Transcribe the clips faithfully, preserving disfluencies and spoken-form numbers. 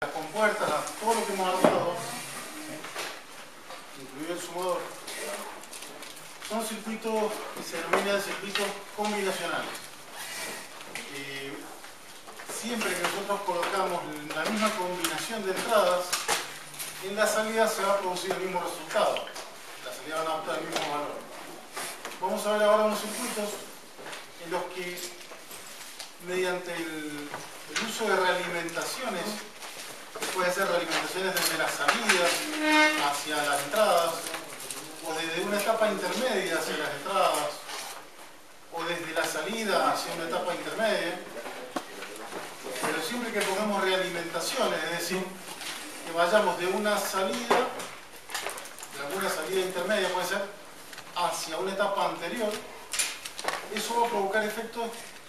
Las compuertas, todo lo que hemos hablado, incluido el sumador, son circuitos que se denominan circuitos combinacionales. Eh, siempre que nosotros colocamos la misma combinación de entradas, en la salida se va a producir el mismo resultado. La salida van a adoptar el mismo valor. Vamos a ver ahora unos circuitos en los que, mediante el, el uso de realimentaciones, puede ser realimentaciones desde la salida hacia las entradas, o desde una etapa intermedia hacia las entradas, o desde la salida hacia una etapa intermedia. Pero siempre que pongamos realimentaciones, es decir, que vayamos de una salida, de alguna salida intermedia puede ser, hacia una etapa anterior, eso va a provocar efectos,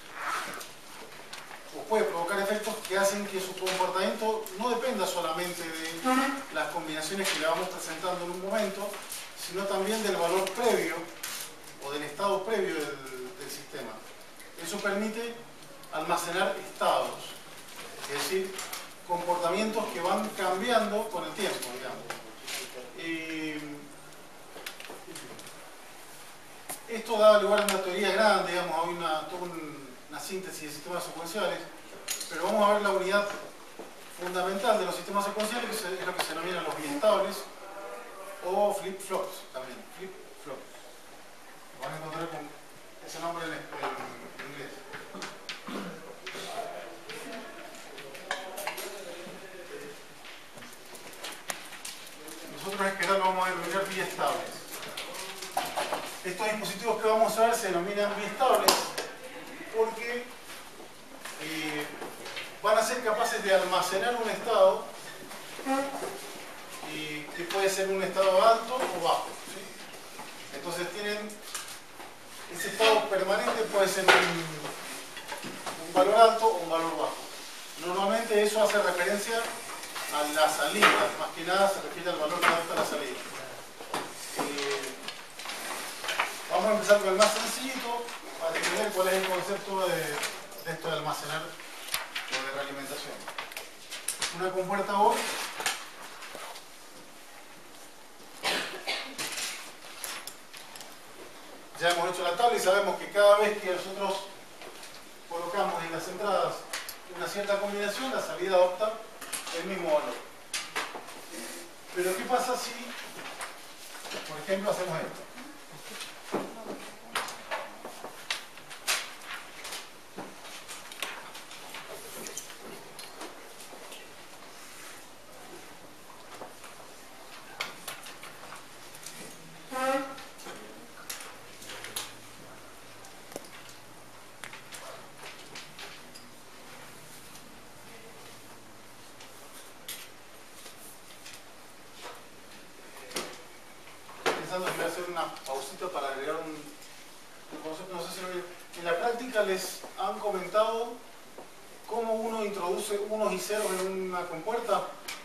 o puede provocar efectos que hacen que su comportamiento no dependa solamente de las combinaciones que le vamos presentando en un momento, sino también del valor previo o del estado previo del, del sistema. Eso permite almacenar estados, es decir, comportamientos que van cambiando con el tiempo, digamos. Eh, esto da lugar a una teoría grande, digamos, hay una, toda una síntesis de sistemas secuenciales, pero vamos a ver la unidad fundamental de los sistemas secuenciales, que es lo que se denominan los biestables o flip-flops también, flip-flops. Van a encontrar con ese nombre en, en inglés. Nosotros en general lo vamos a denominar biestables. Estos dispositivos que vamos a ver se denominan biestables porque eh, van a ser capaces de almacenar un estado y que puede ser un estado alto o bajo, ¿sí? Entonces tienen ese estado permanente, puede ser un, un valor alto o un valor bajo. Normalmente eso hace referencia a la salida, más que nada se refiere al valor que adopta la salida. Eh, vamos a empezar con el más sencillito para entender cuál es el concepto de, de esto de almacenar o de realimentación. Una compuerta O ya hemos hecho la tabla y sabemos que cada vez que nosotros colocamos en las entradas una cierta combinación, la salida adopta el mismo valor. Pero ¿qué pasa si, por ejemplo, hacemos esto? Voy a hacer una pausita para agregar un, un concepto, no sé si lo vieron. En la práctica les han comentado cómo uno introduce unos y ceros en una compuerta.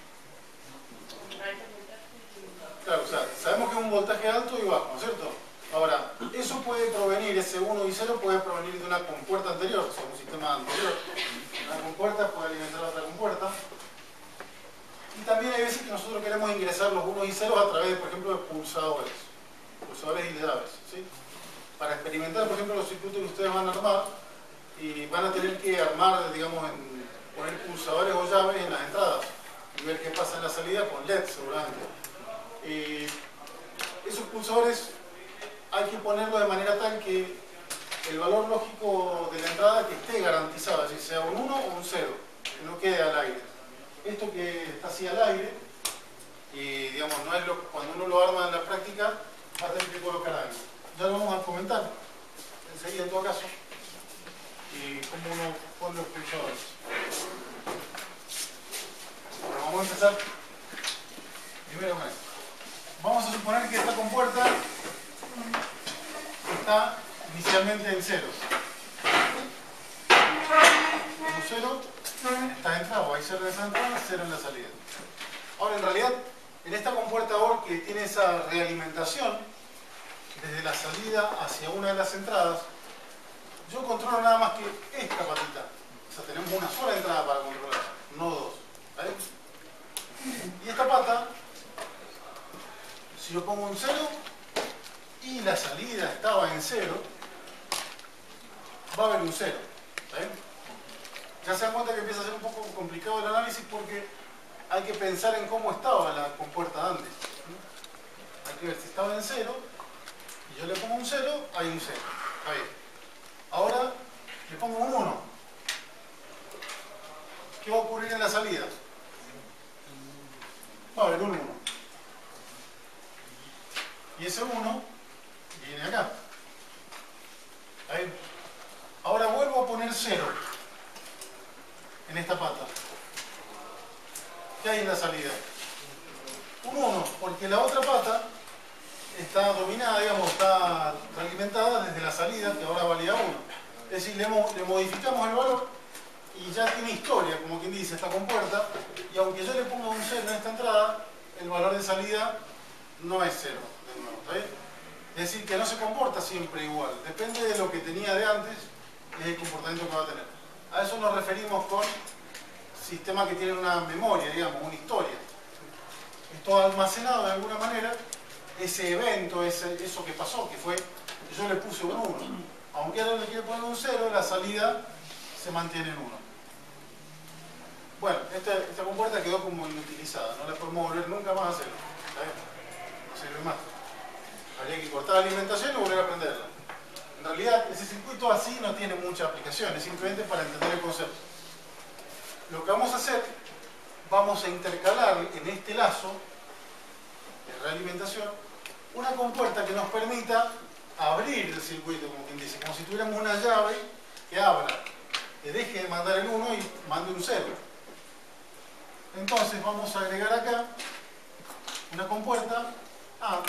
Claro, o sea, sabemos que es un voltaje alto y bajo, ¿no es cierto? Ahora, eso puede provenir, ese uno y cero puede provenir de una compuerta anterior, o sea, un sistema anterior. Una compuerta puede alimentar a otra compuerta. Y también hay veces que nosotros queremos ingresar los unos y ceros a través, por ejemplo, de pulsadores. Pulsadores y de llaves, ¿sí? Para experimentar, por ejemplo, los circuitos que ustedes van a armar y van a tener que armar, digamos, en, poner pulsadores o llaves en las entradas y ver qué pasa en la salida con L E D seguramente. Eh, esos pulsadores hay que ponerlo de manera tal que el valor lógico de la entrada que esté garantizado, si sea un uno o un cero, que no quede al aire. Esto que está así al aire, y digamos, no es lo, cuando uno lo arma en la práctica, va a tener que colocar algo. Ya lo vamos a comentar enseguida en todo caso, y cómo uno pone los pulsadores. Bueno, vamos a empezar primero con esto. Vamos a suponer que esta compuerta está inicialmente en ceros. Un cero está entrado, hay cero en esa entrada, cero en la salida. Ahora, en realidad, en esta compuerta O R que tiene esa realimentación, desde la salida hacia una de las entradas, yo controlo nada más que esta patita. O sea, tenemos una sola entrada para controlar, no dos. ¿Vale? la salida estaba en cero, va a haber un cero. ¿Eh? Ya se dan cuenta que empieza a ser un poco complicado el análisis porque hay que pensar en cómo estaba la compuerta antes. Hay que ver si estaba en cero, y yo le pongo un cero, hay un cero. Está bien. Ahora le pongo un uno. ¿Qué va a ocurrir en la salida? Va a haber un uno. Y ese uno viene acá. Ahí. Ahora vuelvo a poner cero en esta pata. ¿Qué hay en la salida? Un uno, porque la otra pata está dominada, digamos, está realimentada desde la salida, que ahora valía uno. Es decir, le, le modificamos el valor y ya tiene historia, como quien dice, esta compuerta, y aunque yo le ponga un cero en esta entrada, el valor de salida no es cero, de nuevo, ¿está bien? Es decir, que no se comporta siempre igual, depende de lo que tenía de antes, es el comportamiento que va a tener. A eso nos referimos con sistemas que tienen una memoria, digamos, una historia. Esto almacenado de alguna manera, ese evento, ese, eso que pasó, que fue, yo le puse un uno. Aunque ahora le quiero poner un cero, la salida se mantiene en uno. Bueno, esta, esta compuerta quedó como inutilizada, no la podemos volver nunca más a hacer. No sirve más. Habría que cortar la alimentación y volver a prenderla. En realidad, ese circuito así no tiene mucha aplicación, es simplemente para entender el concepto. Lo que vamos a hacer, vamos a intercalar en este lazo de realimentación una compuerta que nos permita abrir el circuito, como quien dice, como si tuviéramos una llave que abra, que deje de mandar el uno y mande un cero. Entonces vamos a agregar acá una compuerta A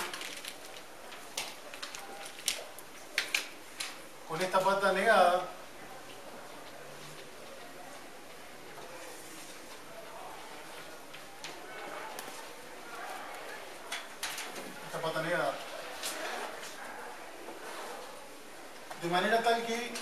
con esta pata negada, esta pata negada, de manera tal que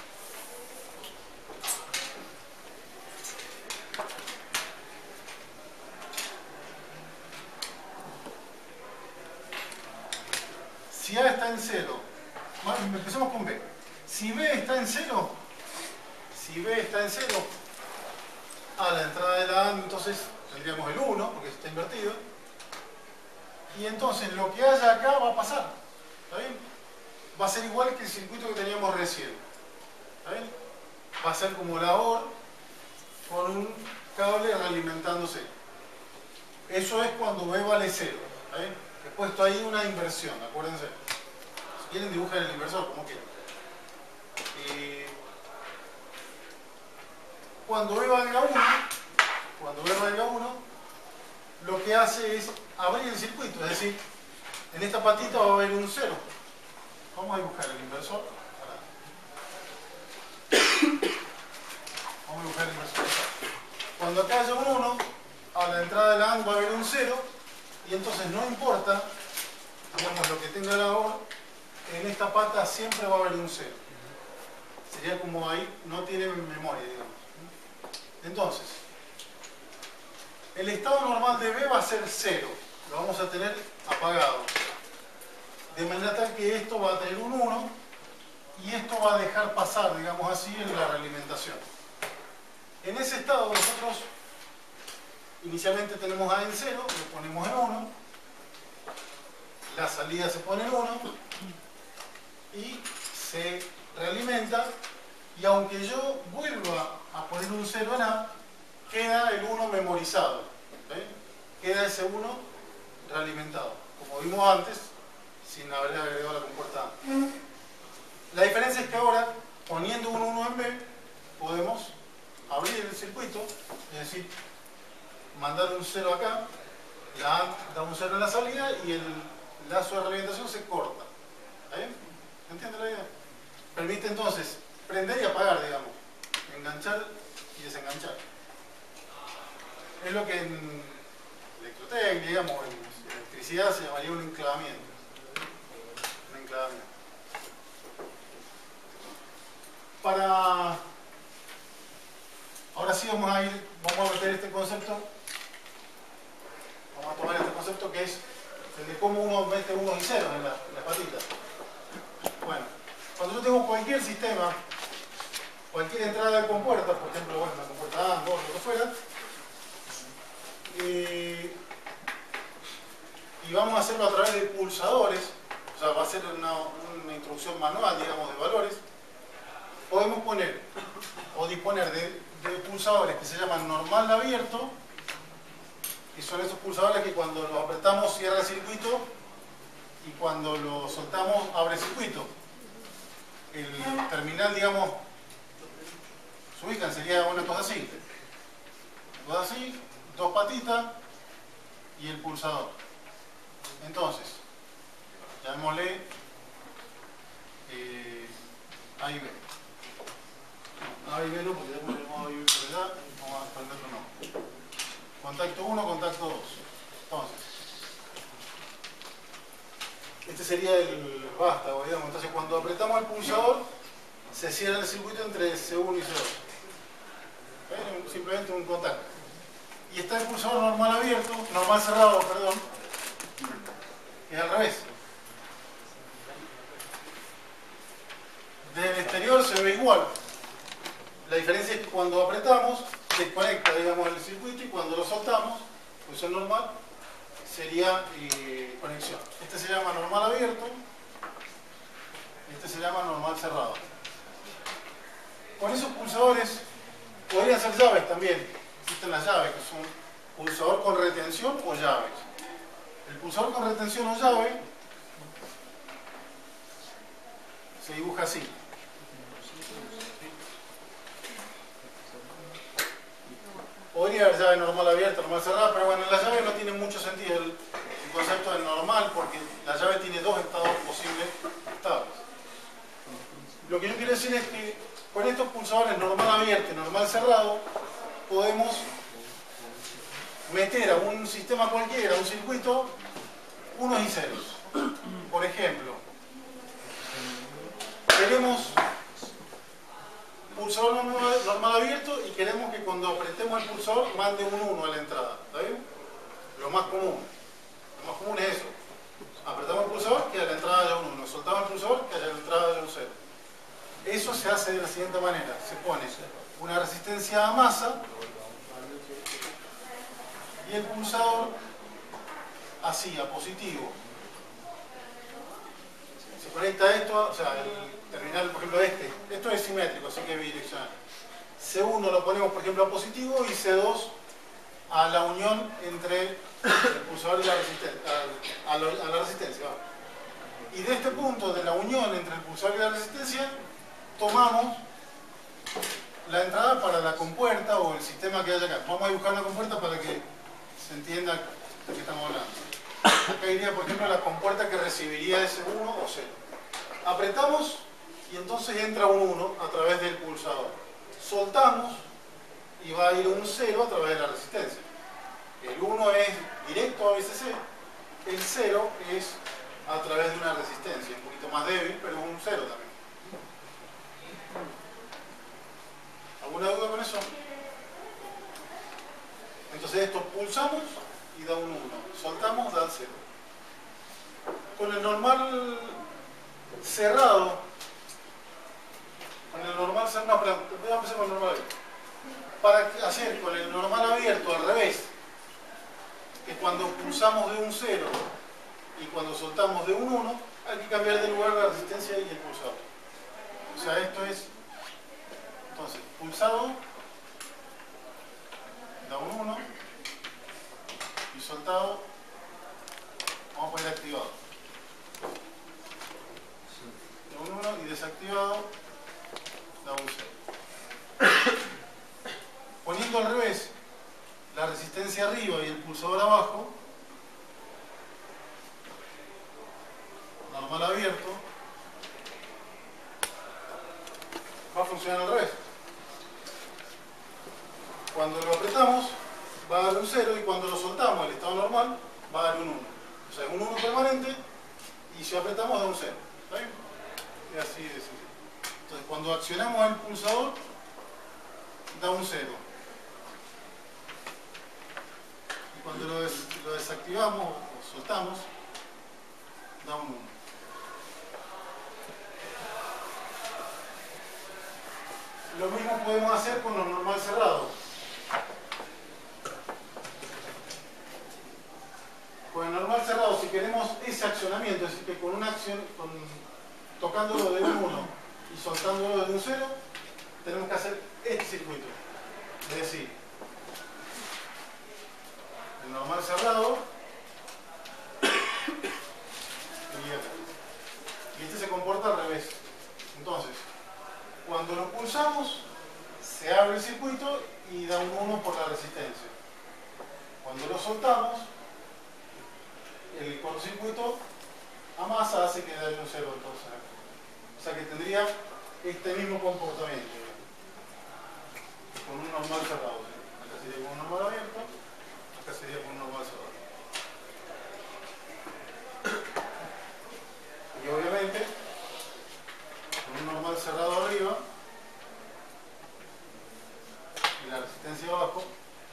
si A está en cero, empecemos con B. Si B está en cero, si B está en cero, a la entrada de la A entonces tendríamos el uno, porque está invertido. Y entonces lo que haya acá va a pasar. ¿Está bien? Va a ser igual que el circuito que teníamos recién. ¿Está bien? Va a ser como la O R con un cable realimentándose. Eso es cuando B vale cero. ¿Está bien? He puesto ahí una inversión, acuérdense. Si quieren dibujar el inversor, como quieran. Eh, cuando B valga uno, cuando B valga uno, lo que hace es abrir el circuito, es decir, en esta patita va a haber un cero. Vamos a dibujar el inversor. Vamos a dibujar el inversor. Cuando acá haya un uno, a la entrada de la A N D va a haber un cero, y entonces no importa, digamos, lo que tenga la O R, en esta pata siempre va a haber un cero. Sería como ahí, no tiene memoria, digamos. Entonces, el estado normal de B va a ser cero. Lo vamos a tener apagado. De manera tal que esto va a tener un uno y esto va a dejar pasar, digamos así, en la realimentación. En ese estado nosotros inicialmente tenemos A en cero, lo ponemos en uno, la salida se pone en uno y se realimenta, y aunque yo vuelva a poner un cero en A, queda el uno memorizado. ¿Sí? Queda ese uno realimentado, como vimos antes, sin haber agregado la compuerta A. La diferencia es que ahora, poniendo un uno en B, podemos abrir el circuito, es decir, mandar un cero acá, la A da un cero en la salida y el lazo de realimentación se corta. ¿Está bien? ¿Entiende la idea? Permite entonces prender y apagar, digamos, enganchar y desenganchar. Es lo que en electrotecnia, digamos, en electricidad se llamaría un enclavamiento. Un enclavamiento. Para... Ahora sí vamos a ir, vamos a meter este concepto, vamos a tomar este concepto que es el de cómo uno mete unos y ceros en la, en la patita. cuando yo tengo cualquier sistema, cualquier entrada de compuerta, por ejemplo, bueno, la compuerta A, dos, lo que fuera, eh, y vamos a hacerlo a través de pulsadores, o sea, va a ser una, una instrucción manual, digamos, de valores, podemos poner o disponer de, de pulsadores que se llaman normal abierto, que son esos pulsadores que cuando los apretamos cierra el circuito y cuando lo soltamos abre el circuito. El terminal, digamos, se ubican, sería una cosa así. Una cosa así, dos patitas y el pulsador. Entonces, llamémosle eh, A y B. No, A y B no, porque tenemos el modo A y B por allá, vamos a poner otro nombre. Contacto uno, contacto dos. Entonces, este sería el vástago, digamos. Entonces, cuando apretamos el pulsador, se cierra el circuito entre C uno y C dos. ¿Okay? Simplemente un contacto. Y está el pulsador normal abierto, normal cerrado, perdón, que es al revés. Desde el exterior se ve igual. La diferencia es que cuando apretamos, desconecta, digamos, el circuito y cuando lo soltamos, posición normal, sería eh, conexión. Este se llama normal abierto, este se llama normal cerrado. Con esos pulsadores podrían ser llaves también. Existen las llaves, que son pulsador con retención o llaves. El pulsador con retención o llave se dibuja así. Podría haber llave normal abierta, normal cerrada, pero bueno, en la llave no tiene mucho sentido el, el concepto del normal, porque la llave tiene dos estados posibles estables. Lo que yo quiero decir es que con estos pulsadores normal abierto y normal cerrado, podemos meter a un sistema cualquiera, a un circuito, unos y ceros. Por ejemplo, queremos pulsador normal, normal abierto y queremos que cuando apretemos el pulsador mande un uno a la entrada. ¿Está bien? Lo más común. Lo más común es eso. Apretamos el pulsador, que a la entrada haya un uno. Soltamos el pulsador, que a la entrada haya un cero. Eso se hace de la siguiente manera. Se pone una resistencia a masa y el pulsador así, a positivo. Se conecta esto, o sea, el terminal, por ejemplo, este. Esto es simétrico, así que es bidireccional. C uno lo ponemos, por ejemplo, a positivo y C dos a la unión entre el pulsador y la resistencia. A, a, a la resistencia. ¿Va? Y de este punto, de la unión entre el pulsador y la resistencia, tomamos la entrada para la compuerta o el sistema que haya acá. Vamos a buscar una compuerta para que se entienda de qué estamos hablando. Acá iría, por ejemplo, la compuerta que recibiría ese uno o cero. Apretamos y entonces entra un uno a través del pulsador. Soltamos y va a ir un cero a través de la resistencia. El uno es directo a V C C, el cero es a través de una resistencia, un poquito más débil, pero un cero también. ¿Alguna duda con eso? Entonces esto pulsamos y da un uno, soltamos, da cero. Con el normal cerrado, con el normal cerrado, no, pero voy a empezar con el normal abierto. Para hacer con el normal abierto al revés, que cuando pulsamos de un cero y cuando soltamos de un uno, hay que cambiar de lugar la resistencia y el pulsador. O sea, esto es, entonces, pulsado, da un uno, y soltado, vamos a poner activado. Da un uno y desactivado, da un cero. Poniendo al revés la resistencia arriba y el pulsador abajo, normal abierto, va a funcionar al revés. Cuando lo apretamos va a dar un cero y cuando lo soltamos, el estado normal, va a dar un uno. O sea, un uno permanente y si apretamos da un cero. ¿Está bien? Y así de sencillo. Entonces, cuando accionamos el pulsador, da un cero. Y cuando lo, des lo desactivamos o soltamos, da un uno. Lo mismo podemos hacer con los normal cerrados. Con el normal cerrado, si queremos ese accionamiento, es decir, que con una acción, con, tocándolo de un uno y soltándolo de un cero, tenemos que hacer este circuito. Es decir, el normal cerrado y este se comporta al revés. Entonces, cuando lo pulsamos, se abre el circuito y da un uno por la resistencia. Cuando lo soltamos, el cortocircuito a masa hace que dé un cero entonces. O sea que tendría este mismo comportamiento con un normal cerrado. Acá sería con un normal abierto, acá sería con un normal cerrado. Y obviamente con un normal cerrado arriba y la resistencia abajo,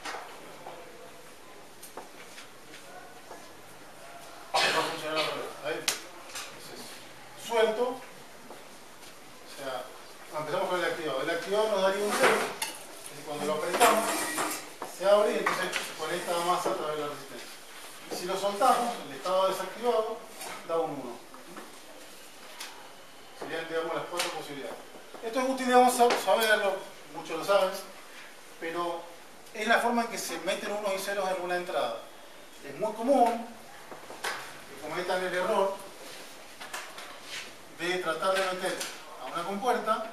va a funcionar al revés. ¿Ahí? Entonces, suelto, o sea, empezamos con el activado. El activado nos daría un cero, y cuando lo apretamos, se abre y entonces se conecta a masa a través de la resistencia. Y si lo soltamos, el estado desactivado da un uno. Serían, digamos, las cuatro posibilidades. Esto es útil, digamos, saberlo, muchos lo saben, pero es la forma en que se meten unos y ceros en una entrada. Es muy común que cometan el error de tratar de meter a una compuerta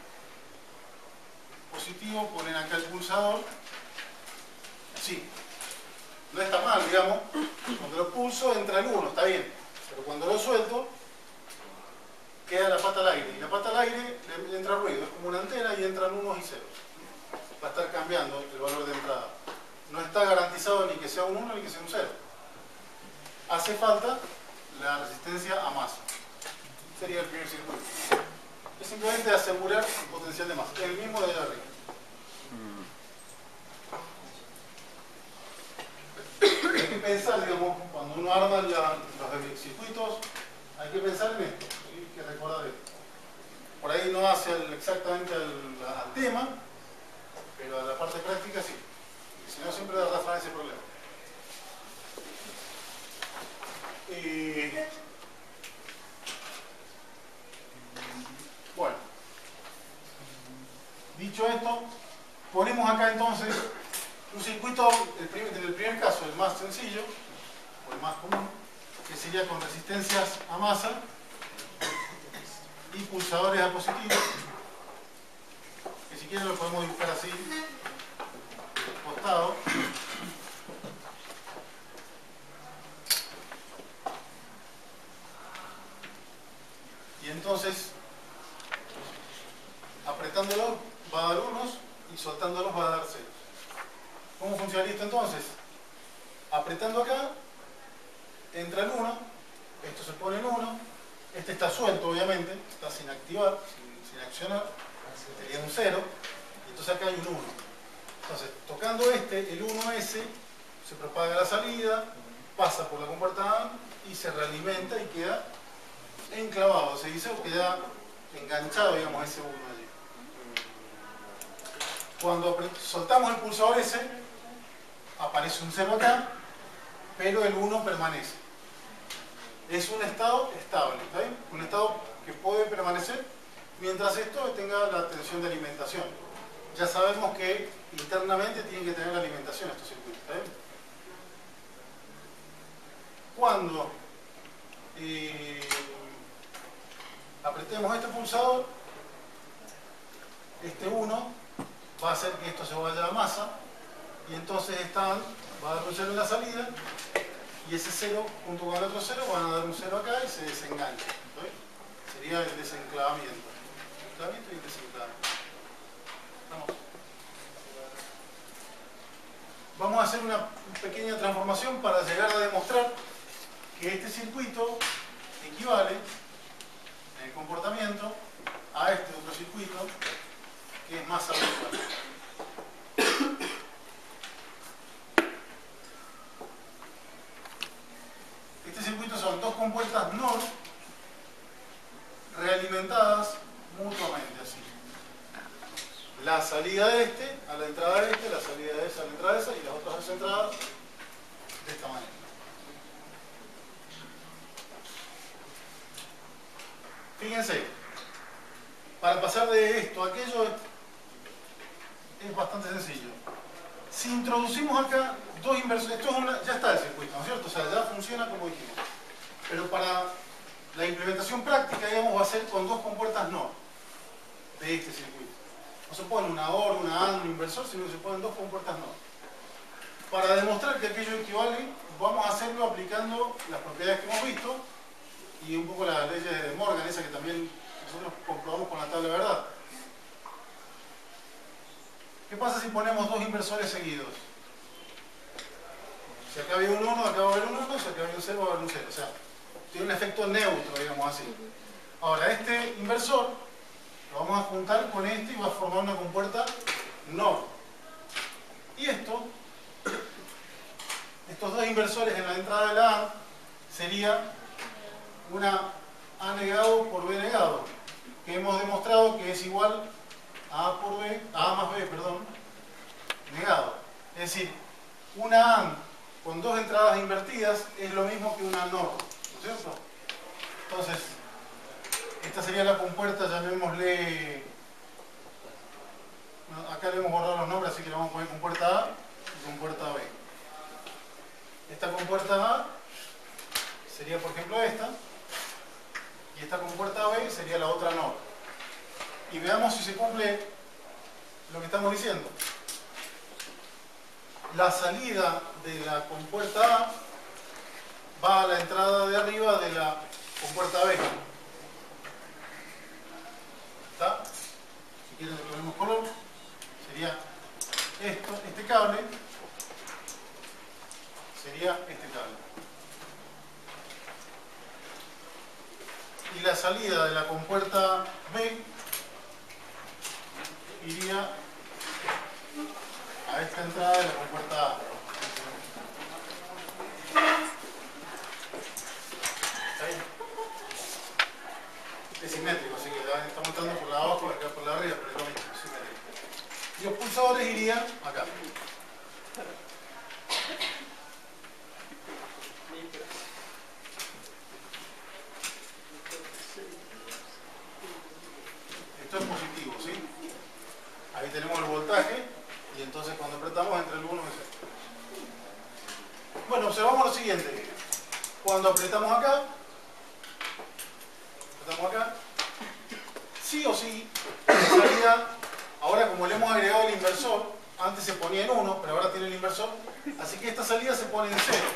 positivo, ponen acá el pulsador, así. No está mal, digamos, cuando lo pulso entra el uno, está bien, pero cuando lo suelto queda la pata al aire, y la pata al aire le entra ruido, es como una antena y entran unos y ceros. Va a estar cambiando el valor de entrada. No está garantizado ni que sea un uno ni que sea un cero. Hace falta la resistencia a masa. Sería el primer circuito. Es simplemente asegurar el potencial de masa, el mismo de allá arriba. Hay que pensar, digamos, cuando uno arma la, los circuitos, hay que pensar en esto, hay que recordar esto. Por ahí no hace el, exactamente al, al tema, pero a la parte práctica sí. Y si no, siempre da razón a ese problema. Eh, bueno, dicho esto, ponemos acá entonces un circuito, el primer, en el primer caso, el más sencillo, o el más común, que sería con resistencias a masa y pulsadores a positivo, que si quieren lo podemos dibujar así, costado. Y entonces, apretándolo va a dar unos y soltándolos va a dar ceros. ¿Cómo funcionaría esto entonces? Apretando acá, entra el uno, esto se pone en uno, este está suelto obviamente, está sin activar, sin, sin accionar, sería un cero, y entonces acá hay un uno. Entonces, tocando este, el uno ese, se propaga a la salida, pasa por la compuerta A y se realimenta y queda enclavado, se dice, o queda enganchado, digamos, ese uno allí. Cuando soltamos el pulsador ese, aparece un cero acá, pero el uno permanece. Es un estado estable, ¿está bien? Un estado que puede permanecer mientras esto tenga la tensión de alimentación. Ya sabemos que internamente tienen que tener la alimentación estos circuitos, ¿está bien? Cuando eh, apretemos este pulsador, este uno va a hacer que esto se vaya a masa y entonces esta va a dar un cero en la salida y ese cero junto con el otro cero van a dar un cero acá y se desengancha. ¿Sí? Sería el desenclavamiento. Enclavamiento y desenclavamiento. Vamos. Vamos a hacer una pequeña transformación para llegar a demostrar que este circuito equivale en el comportamiento a este otro circuito que es masa virtual. Este circuito son dos compuertas N O R realimentadas mutuamente así. la salida de este a la entrada de este, la salida de esa a la entrada de esa y las otras dos entradas de esta manera. Fíjense, para pasar de esto a aquello es bastante sencillo. Si introducimos acá dos inversores, esto es una, ya está el circuito, ¿no es cierto? O sea, ya funciona como dijimos. Pero para la implementación práctica, digamos, va a ser con dos compuertas NOR de este circuito. No se pone una O R, una AND, un inversor, sino que se ponen dos compuertas NOR. Para demostrar que aquello equivale, vamos a hacerlo aplicando las propiedades que hemos visto y un poco las leyes de Morgan, esa que también nosotros comprobamos con la tabla de verdad. ¿Qué pasa si ponemos dos inversores seguidos? Si acá había un uno, acá va a haber un uno, si acá había un cero, va a haber un cero. O sea, tiene un efecto neutro, digamos así. Ahora, este inversor lo vamos a juntar con este y va a formar una compuerta NOR. Y esto, estos dos inversores en la entrada de la AND, sería una A negado por B negado, que hemos demostrado que es igual a A por B, a A más B, perdón, negado. Es decir, una AND con dos entradas invertidas es lo mismo que una NOR, ¿no es cierto? Entonces, esta sería la compuerta, llamémosle, acá le hemos borrado los nombres, así que le vamos a poner compuerta A y compuerta B. Esta compuerta A sería, por ejemplo, esta, y esta compuerta B sería la otra NOR. Y veamos si se cumple lo que estamos diciendo. La salida de la compuerta A va a la entrada de arriba de la compuerta B. ¿Está? Si quieren le ponemos color. Sería esto, este cable. Sería este cable. Y la salida de la compuerta B iría a esta entrada de la compuerta A. ¿Está bien? Es simétrico, así que está mostrando por la abajo y acá por la arriba, pero es lo mismo, es simétrico. Y los pulsadores irían acá. Esto es positivo, ¿sí? Ahí tenemos el voltaje y entonces cuando apretamos entre el uno y el cero. Bueno, observamos lo siguiente. Cuando apretamos acá, apretamos acá, sí o sí, la salida, ahora como le hemos agregado el inversor, antes se ponía en uno, pero ahora tiene el inversor, así que esta salida se pone en cero.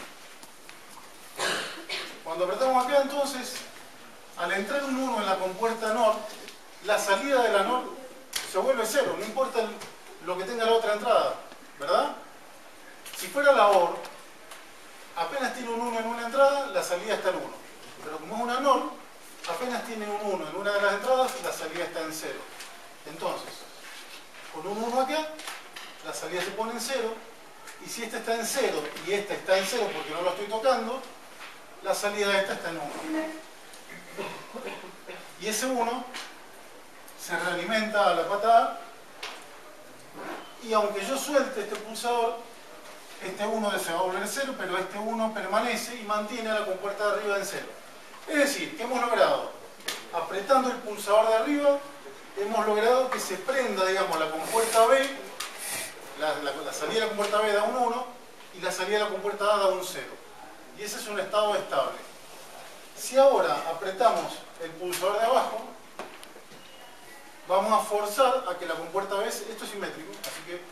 Cuando apretamos acá, entonces, al entrar un uno en la compuerta NOR, la salida de la NOR se vuelve cero, no importa el, lo que tenga la otra entrada, ¿verdad? Si fuera la O R, apenas tiene un uno en una entrada, la salida está en uno. Pero como es una NOR, apenas tiene un uno en una de las entradas, la salida está en cero. Entonces, con un uno acá, la salida se pone en cero, y si esta está en cero y esta está en cero porque no lo estoy tocando, la salida de esta está en uno. Y ese uno se realimenta a la pata A, y aunque yo suelte este pulsador, este uno se va a volver cero, pero este uno permanece y mantiene a la compuerta de arriba en cero. Es decir, que hemos logrado, apretando el pulsador de arriba, hemos logrado que se prenda, digamos, la compuerta B, la, la, la salida de la compuerta B da un uno y la salida de la compuerta A da un cero. Y ese es un estado estable. Si ahora apretamos el pulsador de abajo, vamos a forzar a que la compuerta B, esto es simétrico, así que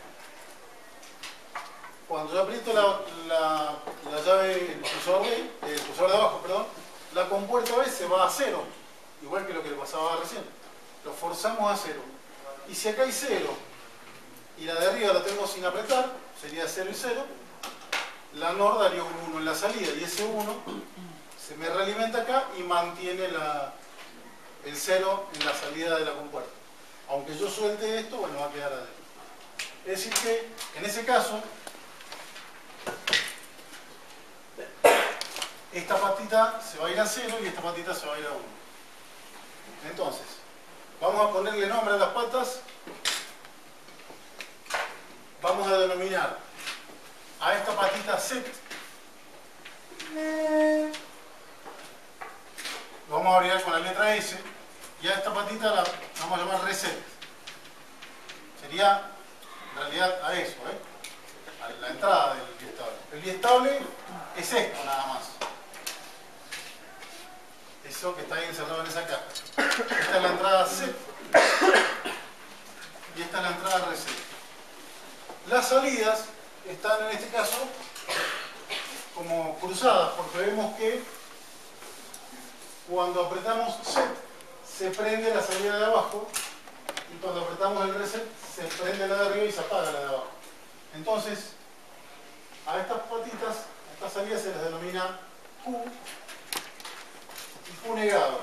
cuando yo aprieto la, la, la llave, el pulsador B, el pulsador de abajo, perdón, la compuerta B se va a cero, igual que lo que le pasaba recién. Lo forzamos a cero. Y si acá hay cero y la de arriba la tengo sin apretar, sería cero y cero, la NOR daría un uno en la salida y ese uno se me realimenta acá y mantiene la, el cero en la salida de la compuerta. Aunque yo suelte esto, bueno, va a quedar adentro. Es decir que, en ese caso, esta patita se va a ir a cero y esta patita se va a ir a uno. Entonces, vamos a ponerle nombre a las patas vamos a denominar a esta patita set. Lo vamos a abreviar con la letra S. Y a esta patita la vamos a llamar reset. Sería en realidad a eso, ¿eh? A la entrada del biestable. El biestable es esto nada más. Eso que está ahí encerrado en esa caja. Esta es la entrada set. Y esta es la entrada reset. Las salidas están en este caso como cruzadas, porque vemos que cuando apretamos set se prende la salida de abajo y cuando apretamos el reset se prende la de arriba y se apaga la de abajo. Entonces a estas patitas, a estas salidas se les denomina Q y Q negado.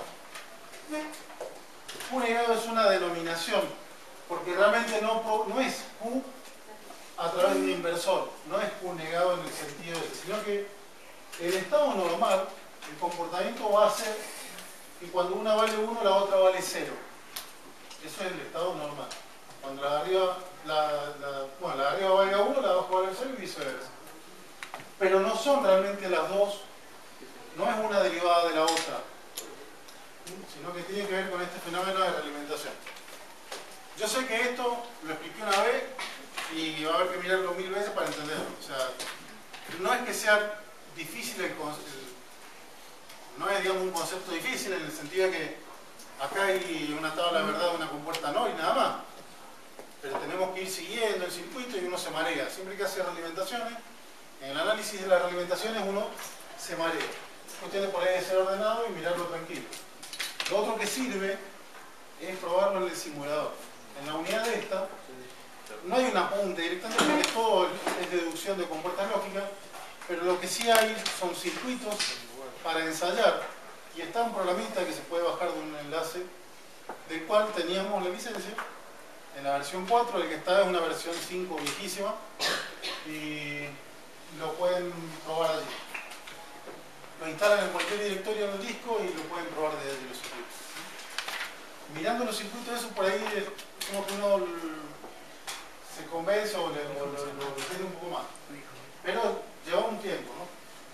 Q negado es una denominación porque realmente no, no es Q a través de un inversor, no es Q negado en el sentido de, sino que el estado normal, el comportamiento va a ser que cuando una vale uno, la otra vale cero. Eso es el estado normal. Cuando la de arriba, la, la, bueno, la de arriba valga uno, la de abajo vale cero y viceversa. Pero no son realmente las dos, no es una derivada de la otra, sino que tiene que ver con este fenómeno de realimentación. Yo sé que esto lo expliqué una vez y va a haber que mirarlo mil veces para entenderlo. O sea, no es que sea difícil el concepto, no es, digamos, un concepto difícil en el sentido de que acá hay una tabla de verdad, una compuerta no y nada más. Pero tenemos que ir siguiendo el circuito y uno se marea. Siempre que hace realimentaciones, en el análisis de las realimentaciones uno se marea. Cuestión por ahí de ser ordenado y mirarlo tranquilo. Lo otro que sirve es probarlo en el simulador. En la unidad de esta no hay un apunte directamente, porque todo es deducción de compuertas lógicas, pero lo que sí hay son circuitos para ensayar y está un programita que se puede bajar de un enlace del cual teníamos la licencia en la versión cuatro, el que está es una versión cinco viejísima y lo pueden probar allí. Lo instalan en cualquier directorio del disco y lo pueden probar desde los circuitos. Mirando los circuitos, eso por ahí es como que uno se convence o, le, o lo, lo, lo entiende un poco más. Pero lleva un tiempo, ¿no?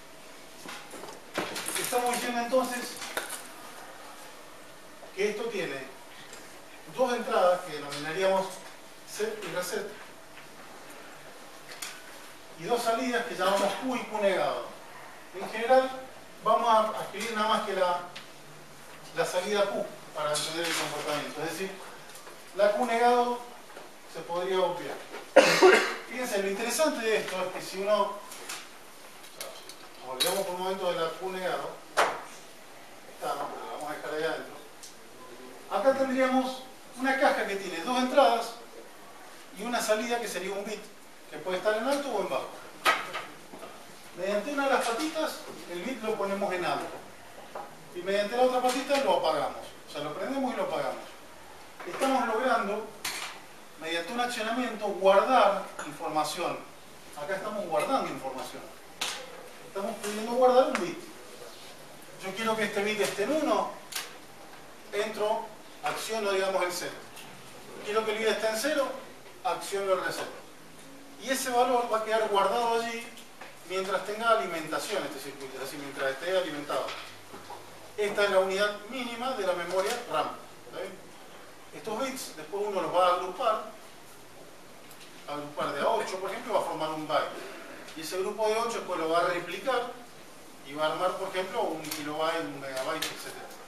Estamos diciendo entonces que esto tiene dos entradas que denominaríamos set y reset y dos salidas que llamamos Q y Q negado. En general vamos a escribir nada más que la, la salida Q para entender el comportamiento, es decir, la Q negado se podría obviar. Fíjense, lo interesante de esto es que si uno, o sea, nos olvidamos por un momento de la Q negado, está, ¿no? Pero la vamos a dejar ahí adentro. Acá tendríamos una caja que tiene dos entradas y una salida que sería un bit, que puede estar en alto o en bajo. Mediante una de las patitas, el bit lo ponemos en alto. Y mediante la otra patita lo apagamos. O sea, lo prendemos y lo apagamos. Estamos logrando, mediante un accionamiento, guardar información. Acá estamos guardando información. Estamos pudiendo guardar un bit. Yo quiero que este bit esté en uno, entro, acciono, digamos, el cero. Quiero que el bit esté en cero, acciono el reset. Y ese valor va a quedar guardado allí mientras tenga alimentación este circuito, es decir, mientras esté alimentado. Esta es la unidad mínima de la memoria RAM. ¿Está bien? Estos bits después uno los va a agrupar, agrupar de a ocho, por ejemplo, va a formar un byte. Y ese grupo de ocho después lo va a replicar y va a armar, por ejemplo, un kilobyte, un megabyte, etcétera.